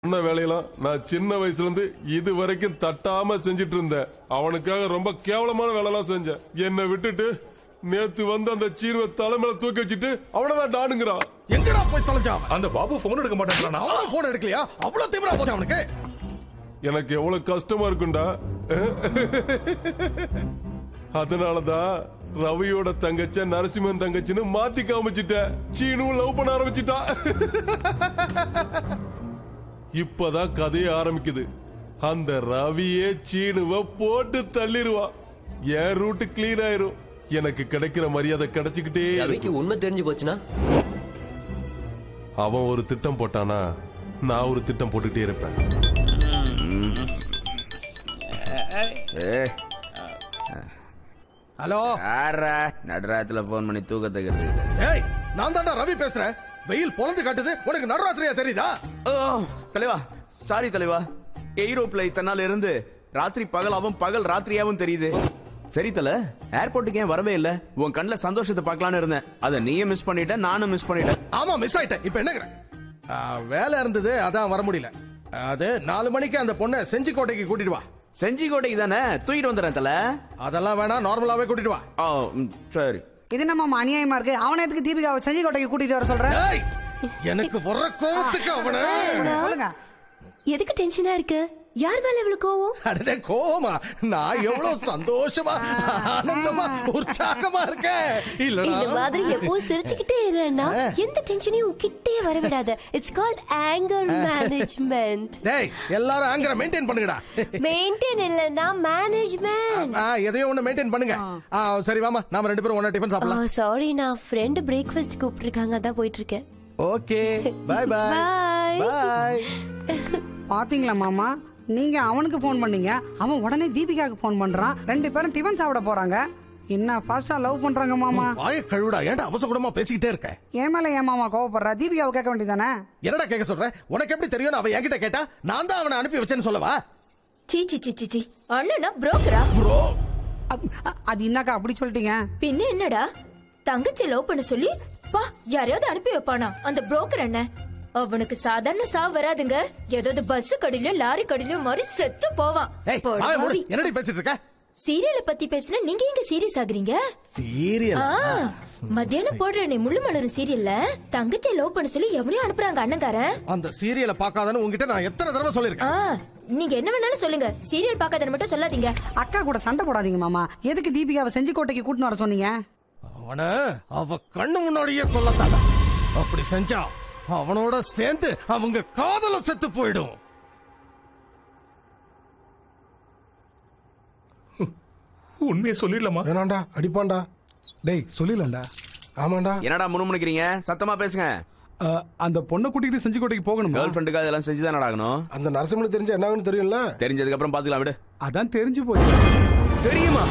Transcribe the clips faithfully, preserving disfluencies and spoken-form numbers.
சொன்ன வேலையெல்லாம் நான் சின்ன வயசுல இருந்து இது வரைக்கும் தட்டாம செஞ்சிட்டு இருந்தேன். அவனுக்காக ரொம்ப கேவலமான வேலை எல்லாம் செஞ்சேன். என்னை விட்டுட்டு நேத்து வந்து அந்த சீர்வை தலைமையில தூக்கி வச்சுட்டு அவனதான் டானுங்கிறான். எங்கடா போய் தொலைஞ்சான்? அந்த பாபு போன் எடுக்க மாட்டேங்கிறான். அவன் போன் எடுக்கலையா? அவ்வளவு தீவிரம் போச்சு அவனுக்கு. எனக்கு எவ்வளவு கஷ்டமா இருக்குண்டா. அதனாலதான் ரவியோட தங்கச்ச நரசிம்மன் தங்கச்சின்னு மாத்தி காமிச்சிட்ட. சீனும் லவ் பண்ண ஆரம்பிச்சுட்டா. இப்பதான் கதையே ஆரம்பிக்குது. அந்த ரவியே சீனுவ போட்டு தள்ளிடுவான். என் ரூட் கிளீன் ஆயிரும். எனக்கு கிடைக்கிற மரியாதை கிடைச்சுக்கிட்டே. ரவிக்கு உண்மை தெரிஞ்சு போச்சுன்னா அவன் ஒரு திட்டம் போட்டானா நான் ஒரு திட்டம் போட்டுட்டே இருப்பேன். ஹலோ, நடுராத்திரில போன் பண்ணி தூக்கத்தை கெடுத்து. ஏய், நான் தான்டா ரவி பேசுறேன். வெயில் பொழந்து காட்டுது, உனக்கு நடுராத்திரியா தெரியுதா? தலைவா சாரி தலைவா, யூரோப்ல இத்தனை நாள் இருந்து ராத்திரி பகலாவும் பகல் ராத்திரியாவும் தெரியுது. சரி தல, ஏர்போர்ட்டுக்கு ஏன் வரவே இல்ல? உன் கண்ணுல சந்தோஷத்தை பார்க்கலான்னு இருந்தேன். அதை நீயும் மிஸ் பண்ணிட்ட, நானும் மிஸ் பண்ணிட்டேன். ஆமா, மிஸ் ஆயிட்டேன். இப்ப என்ன வேலை இருந்தது, அதான் வர முடியல. அது நாலு மணிக்கு அந்த பொண்ணை செஞ்சிக்கோட்டைக்கு கூட்டிட்டு வா. செஞ்சிக்கோட்டைக்கு தானே, தூக்கிட்டு வந்துடுறேன் தல. அதெல்லாம் வேணாம், நார்மலாவே கூட்டிட்டு வா. சரி. இது நம்ம அநியாயமா இருக்கு. அவனை எதுக்கு தீபிகாவை செஞ்சிக்கோட்டைக்கு கூட்டிட்டு வர சொல்ற? எனக்கு வர்ற கோவத்துக்கு அவனை எதுக்கு டென்ஷனா இருக்கு? யார் மேல இவ்வளவு கோவம்? அடடே கோவமா? நான் எவ்வளவு சந்தோஷமா ஆனந்தமா உற்சாகமா இருக்கேன். இல்ல இந்த மாதிரி எப்பவும் சிரிச்சுக்கிட்டே இருன்னா எந்த டென்ஷனையும் கிட்டே வர விடாத. It's called anchor management. டேய், எல்லாரும் ஆங்கரை மெயின்டைன் பண்ணுங்கடா. மெயின்டைன் இல்லன்னா மேனேஜ்மெண்ட். எதையோ ஒண்ணு மெயின்டைன் பண்ணுங்க. சரி வாமா, நாம ரெண்டு பேரும் ஒண்ணா டிஃபன் சாப்பிடலாம். சாரி, நான் ஃப்ரெண்ட் பிரேக்ஃபாஸ்ட் கூப்பிட்டுருக்காங்க, அதான் போயிட்டு இருக்கேன். Okay, bye bye. பை. பாத்தீங்களா மாமா, நீங்க அவனுக்கு போன் பண்ணீங்க, அவன் உடனே தீபிகாவுக்கு போன் பண்றான். ரெண்டு பேரும் டிஃபன் சாப்பிட போறாங்க. என்ன ஃபாஸ்டா லவ் பண்றாங்க மாமா. வாய கழுவுடா, ஏன்டா அவசரமா பேசிக்கிட்டே இருக்க? ஏன் மேல ஏன் மாமா கோவப்படுற? தீபிகாவை கேட்க வேண்டியதானே? என்னடா கேட்க சொல்ற? உனக்கு எப்படி தெரியும்? அவன் என்கிட்ட கேட்டா நான் தான் அவனை அனுப்பி வச்சேன்னு சொல்லவா? சீ சீ சீ சீ, அண்ணனா புரோக்கரா? ப்ரோ, அது என்னக்கா அப்படி சொல்லிட்டீங்க? பின்ன என்னடா, தங்கச்சி லவ் பண்ண சொல்லி பா யாரையாவது அனுப்பி வைப்பானா அந்த புரோக்கர் என்ன? அவனுக்கு சாதாரண சாவு வராதுங்க. ஏதாவது பஸ் கடியில லாரி கடியில மாதிரி செத்து போவான். என்னடி பேசிட்டு இருக்க? சீரியலை பத்தி பேசினா நீங்க எங்க சீரியஸ் ஆகுறீங்க? சீரியல் மத்தியானம் போடுற நீ முள்ளு மலரும் சீரியல்ல தங்கச்சி லவ் பண்ண சொல்லி எவனையும் அனுப்புறாங்க அண்ணங்காரன். அந்த சீரியலை பாக்காதன்னு உங்ககிட்ட நான் எத்தனை தடவை சொல்லிருக்கேன். நீங்க என்ன வேணாலும் சொல்லுங்க, சீரியல் பாக்காதன்னு மட்டும் சொல்லாதீங்க. அக்கா கூட சண்டை போடாதீங்க மாமா. எதுக்கு தீபிகாவை செஞ்சிக்கோட்டைக்கு கூட்டிட்டு வர சொன்னீங்க? அவன அவ கண்ணு முன்னாடியே கொல்லத்தாங்க. அப்படி செஞ்சா அவனோட சேர்ந்து அவங்க காதல செத்து போயிடும். உண்மையை சொல்லிடலாமா? வேணாண்டா, அடிப்பான்டா. டேய் சொல்லிடலாம்டா. ஆமாண்டா. என்னடா முணுமுணுக்கிறீங்க? சத்தமா பேசுங்க. அந்த பொண்ணை கூட்டிட்டு செஞ்சிக்கோட்டைக்கு போகணும். கேர்ள் ஃப்ரெண்டுக்கு அதெல்லாம் செஞ்சுதான் ஆகணும். அந்த நரசிம்மனுக்கு தெரிஞ்ச என்ன தெரியும்ல? தெரிஞ்சதுக்கு அப்புறம் பாத்துக்கலாம் விடு. அதான் தெரிஞ்சு போச்சு. தெரியுமா?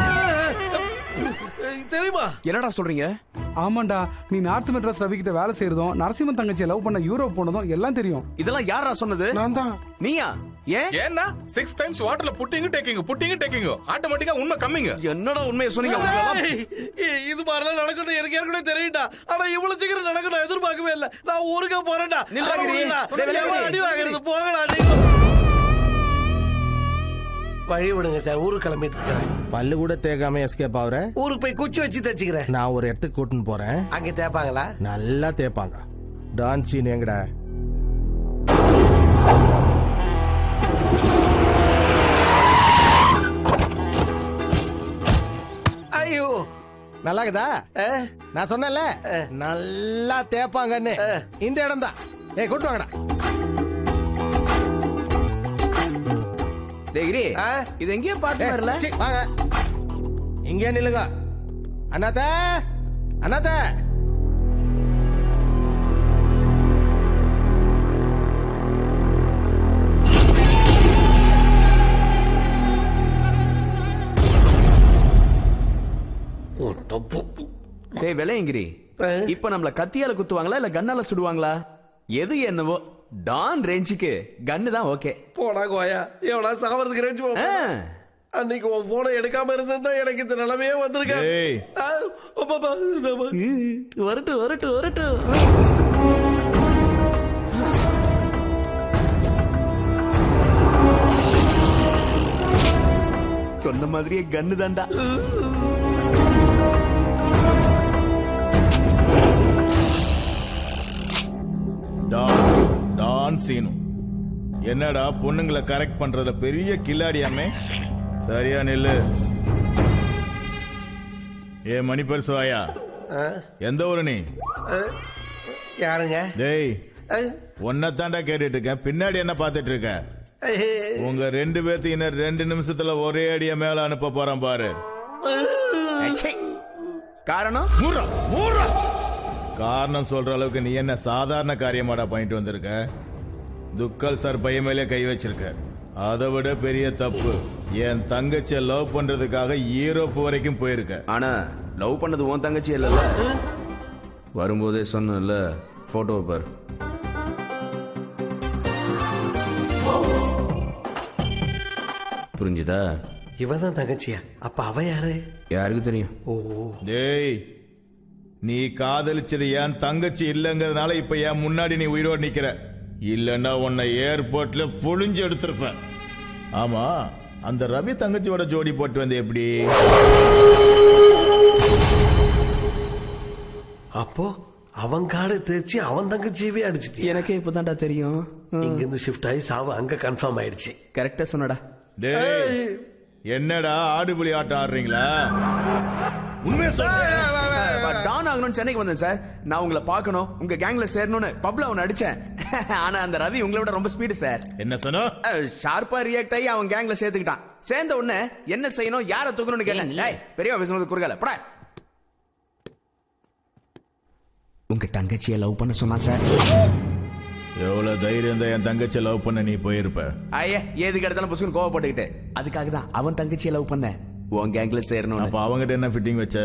தெரியுமா? என்னடா சொல்றீங்க? ஆமாண்டா, நீ நார்த் மெட்ராஸ் ரவி கிட்ட வேலை செய்யறதும் நரசிம்மன் தங்கச்சி லவ் பண்ண யூரோப் போனதும் எல்லாம் தெரியும். இதெல்லாம் யாரா சொன்னது? நான் தான். நீயா? ஏன்? ஏன்னா சிக்ஸ் டைம்ஸ் வாட்டர்ல புட்டிங் டேக்கிங் புட்டிங் டேக்கிங் ஆட்டோமேட்டிக்கா உண்மை கம்மிங்க. என்னடா உண்மையை சொன்னீங்க? இது மாதிரிலாம் நடக்கணும் எனக்கு ஏற்கனவே தெரியும்டா. ஆனா இவ்வளவு சீக்கிரம் நடக்கணும் எதிர்பார்க்கவே இல்ல. நான் ஊருக்கா போறேன்டா. அடி வாங்குறது போகடா. வழி விடுங்க சார், ஊருக்கு கிளம்பிட்டு இருக்கிறேன். பல்லு கூட தேக்காம எஸ்கேப் ஆகுற. ஊருக்கு போய் குச்சி வச்சு தச்சுக்கிறேன். நான் ஒரு இடத்துக்கு கூட்டின்னு போறேன். அங்க தேப்பாங்களா? நல்லா தேப்பாங்க. டான் சீன் எங்கடா? ஐயோ, நல்லா இருக்குதா? நான் சொன்னேன்ல நல்லா தேப்பாங்கன்னு. இந்த இடம் தான். ஏய் கூட்டு வாங்கடா. இது எங்கேயோ பாட்டு வரல. வாங்க இங்கே நில்லுங்க. அண்ணாத்த அண்ணாத்த டேய் விலையங்கிரி, இப்ப நம்மள கத்தியால குத்துவாங்களா இல்ல கண்ணால சுடுவாங்களா? எது என்னவோ டான் ரேஞ்சுக்கு கன்னு தான் ஓகே. போடா கோயா, எவனா சாவறதுக்கு ரேஞ்சு போ. அன்னைக்கு உன் போனை எடுக்காம இருந்தா எனக்கு இந்த நிலைமையே வந்திருக்கேன். வரட்டு வரட்டு வரட்டு. சொன்ன மாதிரியே கன்னு தான்டா. டான் சீனு, என்னடா பொண்ணுங்களை கரெக்ட் பண்றத பெரிய கில்லாடியாமே. சரியா நில்லு. ஏ மணி பெருசுவாயா, எந்த ஊரு நீ? யாருங்க? டேய், ஒன்னதாண்டா கேட்டுட்டு இருக்கேன், பின்னாடி என்ன பாத்துட்டு இருக்க? உங்க ரெண்டு பேர்த்து இன்னும் ரெண்டு நிமிஷத்துல ஒரே அடிய மேல அனுப்ப போறேன் பாரு. காரணம் காரணம் சொல்ற அளவுக்கு நீ என்ன சாதாரண காரியமாடா பண்ணிட்டு வந்திருக்க? துக்கல் சார் பையன் மேலே கை வச்சிருக்க. அதை விட பெரிய தப்பு, என் தங்கச்சியை லவ் பண்றதுக்காக யூரோப் வரைக்கும் போயிருக்க. ஆனா லவ் பண்ணது உன் தங்கச்சி இல்ல. வரும்போதே சொன்ன போட்டோ பாரு. புரிஞ்சுதா? இவதான் தங்கச்சியா? அப்ப அவ யாரு? யாருக்கு தெரியும்? ஓ டேய், நீ காதலிச்சது என் தங்கச்சி இல்லங்கிறதுனால இப்ப என் முன்னாடி நீ உயிரோடு நிக்கிற. இல்லன்னா உன்னை ஏர்போர்ட்ல புழிஞ்சு எடுத்திருப்ப. ஆமா, அந்த ரவி தங்கச்சியோட ஜோடி போட்டு வந்து எப்படி? அப்போ அவன் காடு தேய்ச்சி அவன் தங்கச்சியவே அடிச்சுட்டு எனக்கே இப்பதான்டா தெரியும். இங்க இருந்து ஷிஃப்ட் ஆகி சாவு அங்க கன்ஃபார்ம் ஆயிடுச்சு. கரெக்டா சொன்னடா. டேய், என்னடா ஆடுபுலி ஆட்டம் ஆடுறீங்களா? உண்மையா டான் ஆகணும்னு சென்னைக்கு வந்தேன் சார். நான் உங்களை பார்க்கணும், உங்க கேங்ல சேரணும்னு பப்ல அவன் அடிச்சேன். ஆனா அந்த ரவி உங்களை விட ரொம்ப ஸ்பீடு சார். என்ன சொன்ன? ஷார்ப்பா ரியாக்ட் ஆகி அவன் கேங்ல சேர்த்துக்கிட்டான். சேர்ந்த உடனே என்ன செய்யணும், யார தூக்கணும்னு கேட்டேன். பெரிய பேசுறது குறுகால பட. உங்க தங்கச்சியை லவ் பண்ண சொன்னா சார். எவ்வளவு தைரியம் தான் என் தங்கச்சியை லவ் பண்ண நீ போயிருப்ப? ஐயா, எதுக்கு எடுத்தாலும் புசுன்னு கோவப்பட்டுக்கிட்டு. அதுக்காக தான் அவன் தங்கச்சியை லவ் பண்ண, உன் கேங்ல சேரணும். அப்ப அவங்கிட்ட என்ன ஃபிட்டிங் வச்ச?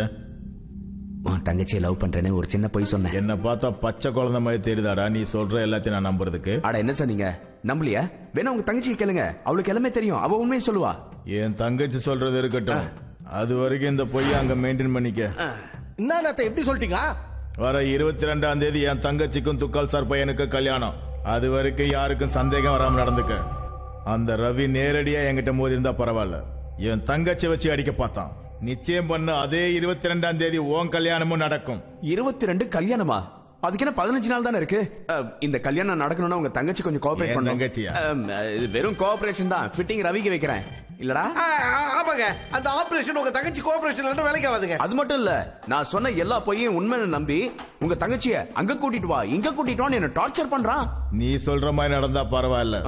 உன் தங்கச்சியை லவ் பண்றேன்னு ஒரு சின்ன பொய் சொன்னேன். என்ன பார்த்தா பச்சை குழந்தை மாதிரி தெரியுதாடா நீ சொல்ற எல்லாத்தையும் நான் நம்புறதுக்கு? அட என்ன சார் நீங்க நம்பலையா? வேணா உங்க தங்கச்சிக்கு கேளுங்க, அவளுக்கு எல்லாமே தெரியும், அவ உண்மையை சொல்லுவா. என் தங்கச்சி சொல்றது இருக்கட்டும், அது வரைக்கும் இந்த பொய்ய அங்க மெயின்டைன் பண்ணிக்க. என்ன எப்படி சொல்லிட்டீங்க? வர இருபத்தி ரெண்டாம் தேதி என் தங்கச்சிக்கும் துக்கால் சார் பையனுக்கு கல்யாணம். அது வரைக்கும் யாருக்கும் சந்தேகம் வராம நடந்துக்க. அந்த ரவி நேரடியா என்கிட்ட மோதி இருந்தா பரவாயில்ல, என் தங்கச்சி வச்சு அடிக்க பார்த்தான். நிச்சயம் பண்ண அதே இருபத்தி ரெண்டாம் தேதி உன் கல்யாணமும் நடக்கும். இருபத்தி ரெண்டு கல்யாணமா? அதுக்கு என்ன பதினஞ்சு நாள் தானே இருக்கு. இந்த கல்யாணம் நடக்கணும்னா உங்க தங்கச்சி கொஞ்சம் கோஆபரேட் பண்ணணும். தங்கச்சியா? வெறும் கோஆபரேஷன் தான். ஃபிட்டிங் ரவிக்கு வைக்கிறேன் இல்லடா. ஆமாங்க, அந்த ஆபரேஷன் உங்க தங்கச்சி கோஆபரேஷன் வேலைக்கு ஆகாதுங்க. அது மட்டும் இல்ல, நான் சொன்ன எல்லா பொய்யும் உண்மைன்னு நம்பி உங்க தங்கச்சிய அங்க கூட்டிட்டு வா, இங்க கூட்டிட்டு வா என்ன டார்ச்சர் பண்றான். நீ சொல்ற மாதிரி நடந்தா பரவாயில்ல,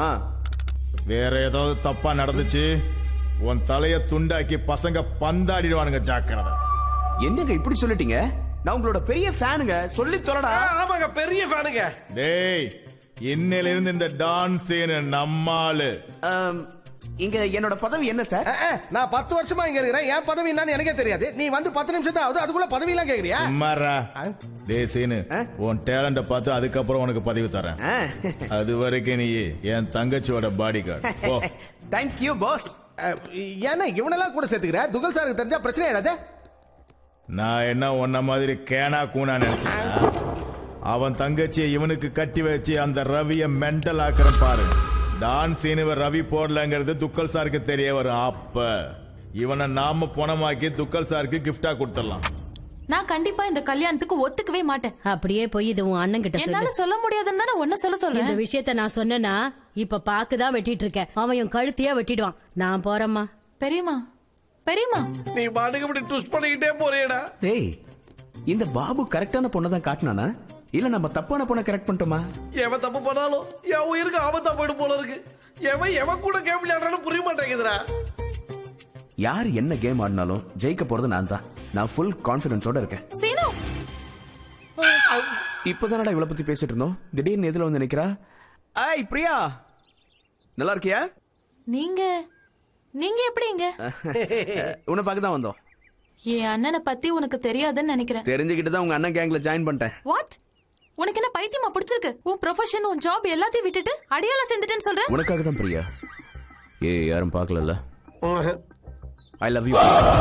வேற ஏதாவது தப்பா நடந்துச்சு உன் தலைய துண்டாக்கி பசங்க பந்தாடிடுவானுங்க, ஜாக்கிரதை. என்னங்க இப்படி சொல்லிட்டீங்க? நான் உங்களோட பெரிய ஃபேனுங்க, சொல்லி தொலைடா. ஆமாங்க, பெரிய ஃபேனுங்க. டேய், இன்னையில இருந்து இந்த டான்ஸ் நம்மாலு. இங்க என்னோட பதவி என்ன சார்? நான் பத்து வருஷமா இங்க இருக்கிறேன், என் பதவி என்னன்னு எனக்கே தெரியாது. நீ வந்து பத்து நிமிஷம் ஆகுது, அதுக்குள்ள பதவி எல்லாம் கேக்குறியா? சும்மாரா. டேய் சீனு, உன் டேலண்ட பார்த்து அதுக்கப்புறம் உனக்கு பதவி தரேன். அது வரைக்கும் நீ என் தங்கச்சியோட பாடி கார்டு. Thank you boss. ஏன்னா இவனெல்லாம் கூட சேர்த்துக்கிற? துகல் சாருக்கு தெரிஞ்சா பிரச்சனை ஆயிடாது. நான் என்ன உன்ன மாதிரி கேனா கூனா நினைச்சேன். அவன் தங்கச்சியை இவனுக்கு கட்டி வச்சு அந்த ரவிய மென்டல் ஆக்கிற பாரு. டான்ஸ் ரவி போடலங்கிறது துக்கல் சாருக்கு தெரிய வரும். அப்ப இவனை நாம பணமாக்கி துக்கல் சாருக்கு கிஃப்டா கொடுத்துடலாம். நான் கண்டிப்பா இந்த கல்யாணத்துக்கு ஒத்துக்கவே மாட்டேன். அப்படியே போய் இது உன் அண்ணன் கிட்ட என்னால சொல்ல முடியாதுன்னு தானே ஒன்ன சொல்ல சொல்றேன். இந்த விஷயத்த நான் சொன்னேன்னா இப்ப பாக்குதான் வெட்டிட்டு இருக்கேன், அவன் என் கழுத்தையா வெட்டிடுவான். நான் போறேம்மா. பெரியம்மா, பெரியம்மா, நீ பாட்டுக்கு இப்படி ட்விஸ்ட் பண்ணிக்கிட்டே போறியடா. டேய், இந்த பாபு கரெக்டான பொண்ணை தான் காட்டினானா இல்ல நம்ம தப்பான பொண்ணை கரெக்ட் பண்ணிட்டோமா? எவன் தப்பு பண்ணாலும் என் உயிருக்கு ஆபத்தா போயிடும் போல இருக்கு. எவன் எவன் கூட கேம் விளையாடுறான்னு புரிய மாட்டேங்குதுடா. யார் என்ன கேம் ஆடினாலும் ஜெயிக்க போறது நான் தான். நான் ஃபுல் கான்பிடன்ஸோட இருக்கேன். சீனு, இப்பதானடா இவளை பத்தி பேசிட்டு இருந்தோம், திடீர்னு எதுல வந்து நிக்கிறா? ஐய் பிரியா, நல்லா இருக்கியா? நீங்க நீங்க எப்படி இங்க? உன்னை பார்க்க தான் வந்தோம். என் அண்ணனை பத்தி உனக்கு தெரியாதுன்னு நினைக்கிறேன். தெரிஞ்சுக்கிட்டு தான் உங்க அண்ணன் கேங்ல ஜாயின் பண்ணிட்டேன். வாட்? உனக்கு என்ன பைத்தியமா பிடிச்சிருக்கு? உன் ப்ரொஃபஷன், உன் ஜாப் எல்லாத்தையும் விட்டுட்டு அடியால சேர்ந்துட்டேன்னு சொல்ற? உனக்காக தான் பிரியா. ஏ யாரும் பார்க்கல. I love you.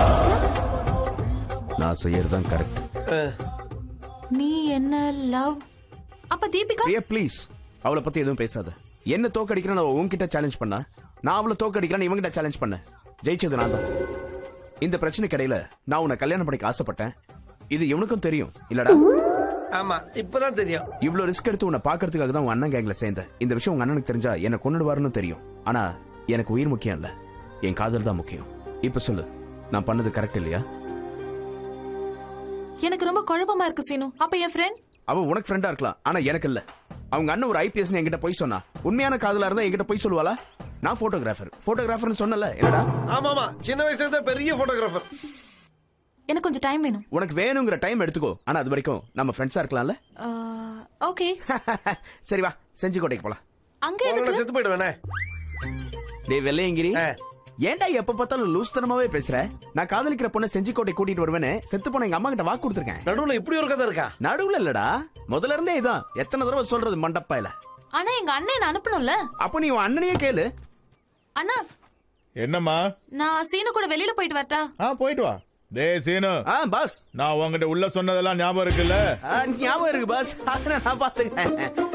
நான் செய்யறதுதான் கரெக்ட். நீ என்ன லவ்? அப்ப தீபிகா? பிரியா ப்ளீஸ், அவளை பத்தி எதுவும் பேசாத. என்ன தோக்கடிக்கிறேன் உன்கிட்ட சேலஞ்ச் பண்ணா, நான் அவளை தோக்கடிக்கிறேன் இவங்கிட்ட சேலஞ்ச் பண்ண. ஜெயிச்சது நான் தான். இந்த பிரச்சனைக்கு இடையில நான் உன்னை கல்யாணம் பண்ணிக்க ஆசைப்பட்டேன். இது இவனுக்கும் தெரியும் இல்லடா? ஆமா, இப்பதான் தெரியும். இவ்வளவு ரிஸ்க் எடுத்து உன்னை பாக்குறதுக்காக தான் உன் அண்ணன் கேங்ல சேர்ந்தேன். இந்த விஷயம் உங்க அண்ணனுக்கு தெரிஞ்சா என்ன கொன்னுடுவாருன்னு தெரியும். ஆனா எனக்கு உயிர் முக்கியம் இல்ல, என் காதல் தான் முக்கியம். இப்ப சொல்லு, நான் பண்ணது கரெக்ட் இல்லையா? எனக்கு ரொம்ப குழப்பமா இருக்கு சீனு. அப்ப என் ஃப்ரெண்ட் அவ உனக்கு ஃப்ரெண்டா இருக்கலாம், ஆனா எனக்கு இல்ல. அவங்க அண்ணன் ஒரு ஐபிஎஸ் என்கிட்ட போய் சொன்னா, உண்மையான காதலா இருந்தா என்கிட்ட போய் சொல்லுவாளா? நான் போட்டோகிராஃபர் போட்டோகிராஃபர்னு சொன்னல, என்னடா? ஆமா ஆமா, சின்ன வயசுல இருந்த பெரிய போட்டோகிராஃபர். எனக்கு கொஞ்சம் டைம் வேணும். உனக்கு வேணுங்கிற டைம் எடுத்துக்கோ, ஆனா அது வரைக்கும் நம்ம ஃப்ரெண்ட்ஸா இருக்கலாம்ல? ஓகே. சரி வா, செஞ்சிக்கோட்டைக்கு போலாம். அங்க எதுக்கு? செத்து போயிடுவேனே. டேய் வெள்ளையங்கிரி, ஏன்டா எப்ப பார்த்தாலும் லூஸ் தனமாவே பேசுற? நான் காதலிக்கிற பொண்ணை செஞ்சிக்கோட்டை கூட்டிட்டு வருவேன்னு செத்து போன எங்க அம்மா கிட்ட வாக்கு கொடுத்துருக்கேன். நடுவுல இப்படி ஒரு கதை இருக்கா? நடுவுல இல்லடா, முதல்ல இருந்தே இதான். எத்தனை தடவை சொல்றது மண்டப்பாயில? ஆனா எங்க அண்ணன் அனுப்பணும்ல. அப்ப நீ உன் அண்ணனையே கேளு. அண்ணா, என்னம்மா? நான் சீனு கூட வெளியில போயிட்டு வரட்டா? ஆ, போயிட்டு வா. டேய் சீனு. ஆ பாஸ், நான் உங்ககிட்ட உள்ள சொன்னதெல்லாம் ஞாபகம் இருக்குல்ல? ஞாபகம் இருக்கு பாஸ், நான் பாத்துக்கிறேன்.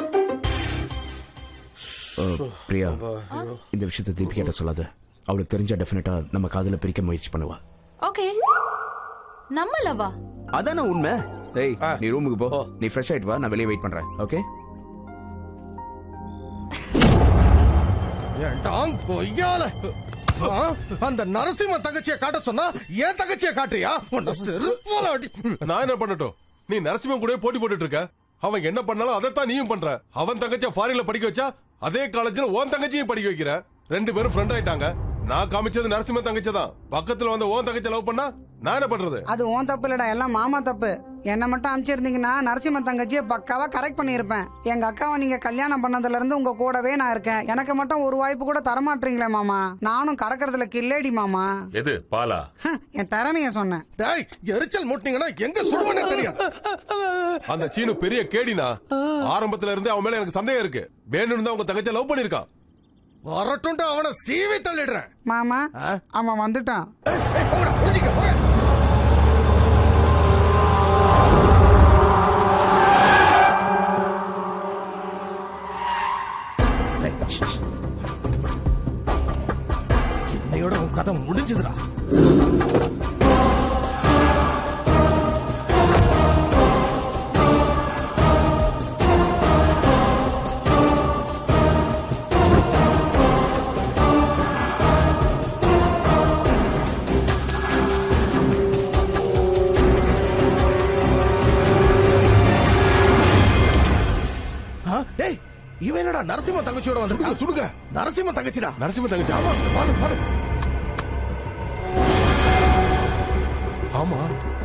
பிரியா, இந்த விஷயத்தை தீபிகிட்ட சொல்லாத. அவளுக்கு தெரிஞ்சா டெஃபினட்டா நம்ம காதல பிரிக்க முயற்சி பண்ணுவா. ஓகே, நம்ம லவ்வா? அதானே உண்மை. டேய் நீ ரூமுக்கு போ, நீ ஃப்ரெஷ் ஆயிட்டு வா, நான் வெளியே வெயிட் பண்றேன். ஓகே? அந்த நரசிம்ம தங்கச்சியை காட்ட சொன்னா ஏன் தங்கச்சியை காட்டுறியா? நான் என்ன பண்ணட்டும்? நீ நரசிம்மன் கூட போட்டி போட்டுட்டு இருக்க. அவன் என்ன பண்ணாலும் அதைத்தான் நீயும் பண்ற. அவன் தங்கச்சியை ஃபாரின்ல படிக்க வச்சா அதே காலேஜ்ல உன் தங்கச்சியும் படிக்க வைக்கிற. ரெண்டு பேரும் ஃப்ரெண்ட் ஆயிட்டாங்க. நான் காமிச்சது நரசிம்மன் தங்கச்சி தான். பக்கத்துல வந்து உன் தங்கச்சி லவ் பண்ணா நான் என்ன பண்றது? அது உன் தப்பு இல்லடா, எல்லாம் மாமா தப்பு. என்ன மட்டும் அனுப்பிச்சிருந்தீங்கன்னா நரசிம்மன் தங்கச்சியை பக்காவா கரெக்ட் பண்ணிருப்பேன். எங்க அக்காவை நீங்க கல்யாணம் பண்ணதுல இருந்து உங்க கூடவே நான் இருக்கேன். எனக்கு மட்டும் ஒரு வாய்ப்பு கூட தரமாட்டீங்களே மாமா. நானும் கறக்கறதுல கில்லேடி மாமா. எது பாலா? என் திறமைய சொன்னேன். எரிச்சல் மூட்டினீங்கன்னா எங்க சுடுவனே தெரியும். அந்த சீனு பெரிய கேடினா. ஆரம்பத்துல இருந்தே அவன் மேல எனக்கு சந்தேகம் இருக்கு. வேணும்னு தான் உங்க தங்கச்சியை லவ் பண்ணிருக்கான். வரட்டும், அவனை சீவி தள்ளிடுறேன். மாமா, அவன் வந்துட்டான். என்னையோட உன் கதை முடிஞ்சதுடா. இவன் என்னடா நரசிம்ம தங்கச்சியோட வந்து சுடுங்க. நரசிம்ம தங்கச்சிடா. நரசிம்ம தங்கச்சி. ஆமா.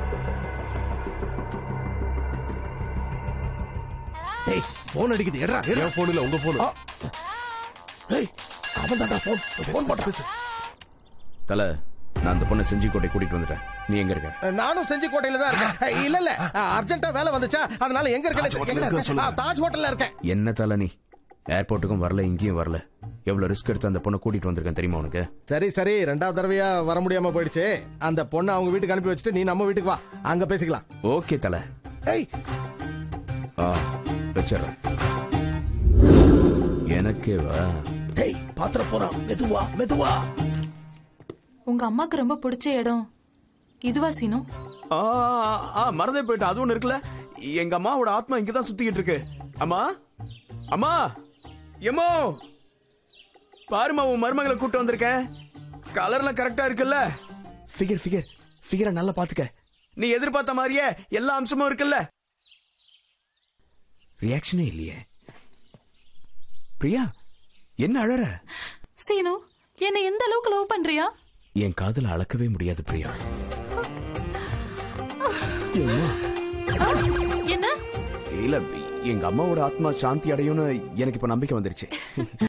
டேய் போன் அடிக்குது. எட்ரா. என் போன் இல்ல, உங்க போன். டேய் அவன் தான்டா போன் போன் போட்டு பேசு. தல, நான் அந்த பொண்ணை செஞ்சிக்கோட்டை கூட்டிட்டு வந்துட்டேன். நீ எங்க இருக்க? நானும் செஞ்சிக்கோட்டையில தான் இருக்கேன். இல்ல இல்ல, அர்ஜென்ட்டா வேலை வந்துச்சா, அதனால எங்க இருக்கேன்? தாஜ் ஹோட்டல்ல இருக்கேன். என்ன தல நீ ஏர்போர்ட்டுக்கும் வரல, இங்கேயும் வரல. எவ்வளவு ரிஸ்க் எடுத்து அந்த பொண்ணை கூட்டிட்டு வந்திருக்கேன் தெரியுமா உனக்கு? சரி சரி, ரெண்டாவது தடவையா வர முடியாம போயிடுச்சு. அந்த பொண்ணை அவங்க வீட்டுக்கு அனுப்பி வச்சுட்டு நீ நம்ம வீட்டுக்கு வா, அங்க பேசிக்கலாம். ஓகே தல. ஏய் வச்சிடறேன். எனக்கே வா. டேய் பாத்திர போறான். மெதுவா மெதுவா. உங்க அம்மாக்கு ரொம்ப பிடிச்ச இடம் இதுவா சீனு? மறந்தே போயிட்டேன். அது ஒண்ணு இருக்குல்ல, எங்க அம்மாவோட ஆத்மா இங்கதான் சுத்திக்கிட்டு இருக்கு. அம்மா அம்மா எம்மோ பாருமா, உன் மருமகளை கூட்டு வந்திருக்கேன். கலர்லாம் கரெக்டா இருக்குல்ல? ஃபிகர் ஃபிகர் ஃபிகரை நல்லா பாத்துக்க. நீ எதிர்பார்த்த மாதிரியே எல்லா அம்சமும் இருக்குல்ல? ரியாக்ஷனே இல்லையே. பிரியா, என்ன அழற? சீனு, என்ன எந்த அளவுக்கு லவ் பண்றியா? என் காதல அளக்கவே முடியாது பிரியா. என்ன? இல்ல, எங்க அம்மாவோட ஆத்மா சாந்தி அடையும்னு எனக்கு இப்ப நம்பிக்கை வந்துருச்சு.